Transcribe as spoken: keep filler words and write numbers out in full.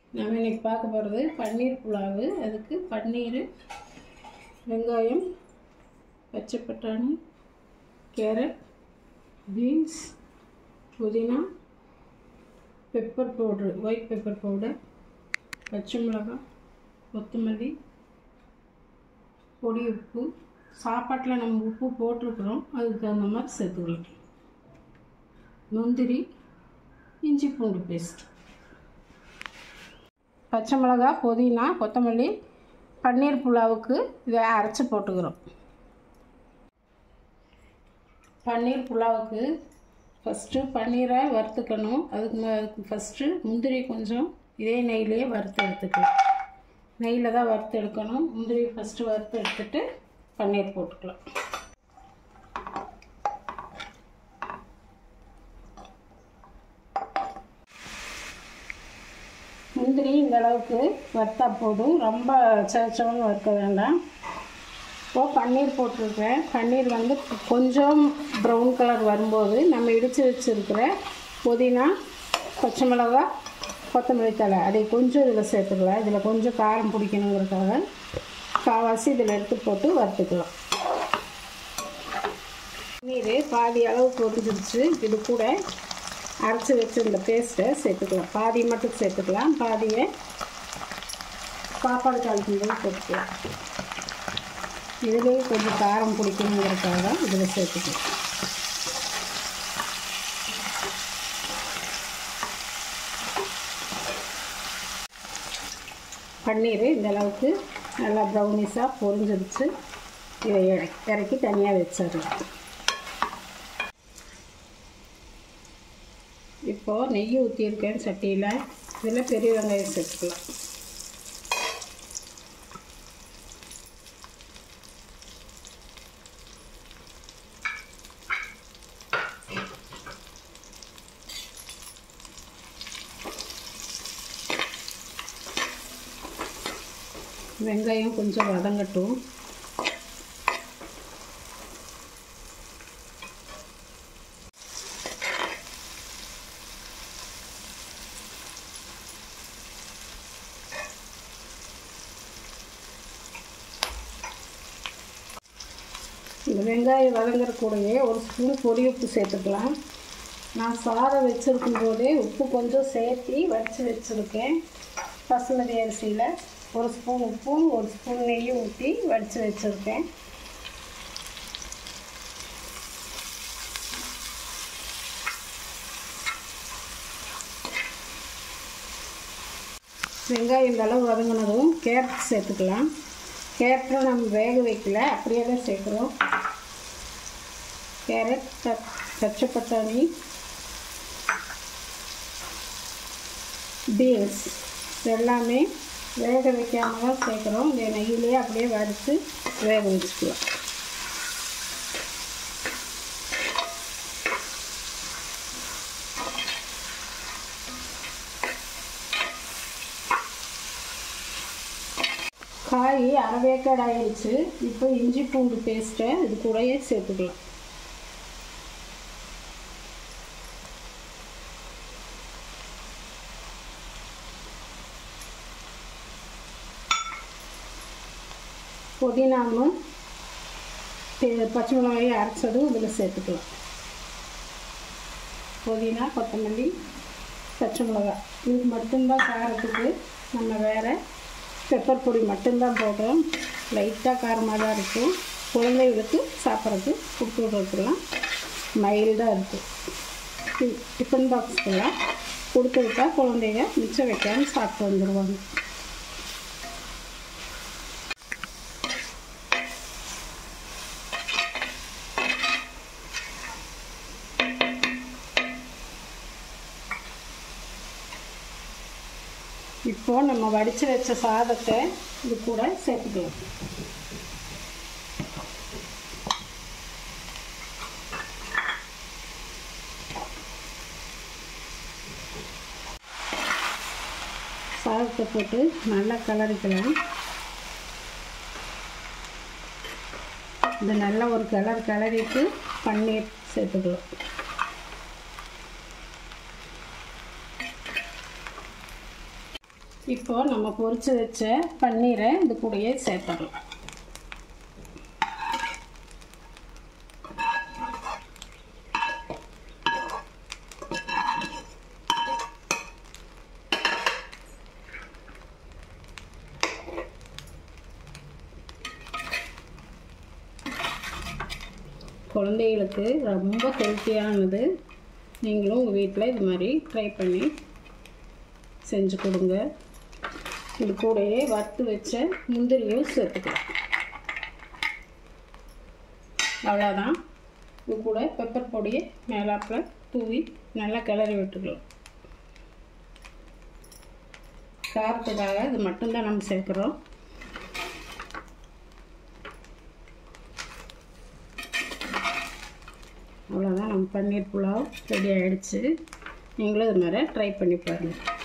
நாம் இன்றைக்கி பார்க்க போகிறது பன்னீர் புலாவு. அதுக்கு பன்னீர், வெங்காயம், பச்சை பட்டாணி, கேரட், பீன்ஸ், புதினா, pepper powder, white pepper powder, பச்சை மிளகாய், கொத்தமல்லி, பொடி உப்பு. சாப்பாட்டில் நம்ம உப்பு போட்டிருக்கிறோம், அதுக்கு தகுந்த மாதிரி சேர்த்துக்கலாம். முந்திரி, இஞ்சி பூண்டு பேஸ்ட், பச்சை மிளகாய், புதினா, கொத்தமல்லி. பன்னீர் புலாவுக்கு இதை அரைச்சி போட்டுக்கிறோம். பன்னீர் புலாவுக்கு ஃபஸ்ட்டு பன்னீரை வறுத்துக்கணும். அதுக்கு அதுக்கு ஃபஸ்ட்டு முந்திரி கொஞ்சம் இதே நெய்லேயே வறுத்து எடுத்துக்கலாம். நெய்யில் தான் வறுத்து எடுக்கணும். முந்திரி ஃபஸ்ட்டு வறுத்து எடுத்துட்டு பன்னீர் போட்டுக்கலாம். முந்திரி இந்த அளவுக்கு வறுத்தா போதும், ரொம்ப சவச்சவன்னு வறுக்க வேண்டாம். இப்போது பன்னீர் போட்டிருக்கேன். பன்னீர் வந்து கொஞ்சம் ப்ரௌன் கலர் வரும்போது நம்ம இடித்து வச்சுருக்கிற புதினா, பச்சை மிளகாய், கொத்தமல்லி தழை அதை கொஞ்சம் இதில் சேர்த்துக்கலாம். இதில் கொஞ்சம் காரம் பிடிக்கணுங்கிறதுக்காக காவாசி இதில் எடுத்து போட்டு வறுத்துக்கலாம். பன்னீர் பாதி அளவு பொரிஞ்சிருச்சு. இது கூட அரைச்சி வச்சு இந்த பேஸ்ட்டை சேர்த்துக்கலாம். பாதி மட்டும் சேர்த்துக்கலாம், பாதியை சாப்பாடு தாளிக்கும்போது போட்டுக்கலாம். இதுலேயும் கொஞ்சம் காரம் பிடிக்கணுங்கிறதுக்காக இதில் சேர்த்துக்கலாம். பன்னீர் இந்த அளவுக்கு நல்லா ப்ரௌனிஷாக பொரிஞ்சிருச்சு. இதை இறக்கி தனியாக வச்சிடலாம். இப்போது நெய் ஊற்றியிருக்கேன் சட்டியில். இதில் பெரிய வெங்காயம் சேர்த்துக்கலாம். வெங்காயம் கொஞ்சம் வதங்கட்டும். இந்த வெங்காயம் வதங்குற கூடவே ஒரு ஸ்பூன் பொடி உப்பு சேர்த்துக்கலாம். நான் சாதம் வச்சுருக்கும் போதே உப்பு கொஞ்சம் சேர்த்து வடித்து வச்சுருக்கேன். பாசுமதி அரிசியில் ஒரு ஸ்பூன் உப்பும் ஒரு ஸ்பூன் நெய்யும் ஊற்றி வடித்து வச்சுருக்கேன். வெங்காயம் இந்த அளவு வதங்கினதும் கேரட் சேர்த்துக்கலாம். கேரட்டும் நம்ம வேக வைக்கல, அப்படியே தான் சேர்க்குறோம். கேரட், பச்சை பட்டாணி, பீன்ஸ் எல்லாமே வேக வைக்காமல் தான் சேர்க்குறோம். இந்த நெய்யிலே அப்படியே வறுத்து வேக வச்சுக்கலாம். காய் அரைவேக்காடு ஆயிடுச்சு. இப்போ இஞ்சி பூண்டு பேஸ்ட்டை இது கூடயே சேர்த்துக்கலாம். புதினாவும் பச்சை மிளகாயும் அரைச்சதும் இதில் சேர்த்துக்கலாம். புதினா, கொத்தமல்லி, பச்சை மிளகாய் இது மட்டும்தான் காரத்துக்கு. நம்ம வேறு பெப்பர் பொடி மட்டும்தான் போடுறோம். லைட்டாக காரமாக தான் இருக்கும். குழந்தைகளுக்கு சாப்பிட்றதுக்கு கொடுத்து விட்றதுக்கெல்லாம் மைல்டாக இருக்குது. டிஃபன் பாக்ஸுக்கெல்லாம் கொடுத்து விட்டால் குழந்தைங்க மிச்சம் வைக்காமல் சாப்பிட்டு வந்துடுவாங்க. இப்போது நம்ம வடித்து வச்ச சாதத்தை இது கூட சேர்த்துக்கலாம். சாதத்தை போட்டு நல்லா கலரிக்கலாம். இது நல்ல ஒரு கலர் கலரிட்டு பன்னீர் சேர்த்துக்கலாம். இப்போது நம்ம பொரிச்சு வச்ச பன்னீரை இது கூடயே சேர்த்துடலாம். குழந்தைகளுக்கு ரொம்ப ஹெல்த்தியானது. நீங்களும் உங்கள் வீட்டில் இது மாதிரி ட்ரை பண்ணி செஞ்சு கொடுங்க. இது கூடயே வறுத்து வச்ச முந்திரியும் சேர்த்துக்கலாம். அவ்வளோதான். இது கூட பெப்பர் பொடியை மேலாப்பில் தூவி நல்லா கிளறி விட்டுக்கலாம். காரத்துக்காக இது மட்டும்தான் நம்ம சேர்க்குறோம். அவ்வளோதான், நம்ம பன்னீர் புலாவ் ரெடி ஆகிடுச்சு. நீங்களும் இது மாதிரி ட்ரை பண்ணி பாருங்கள்.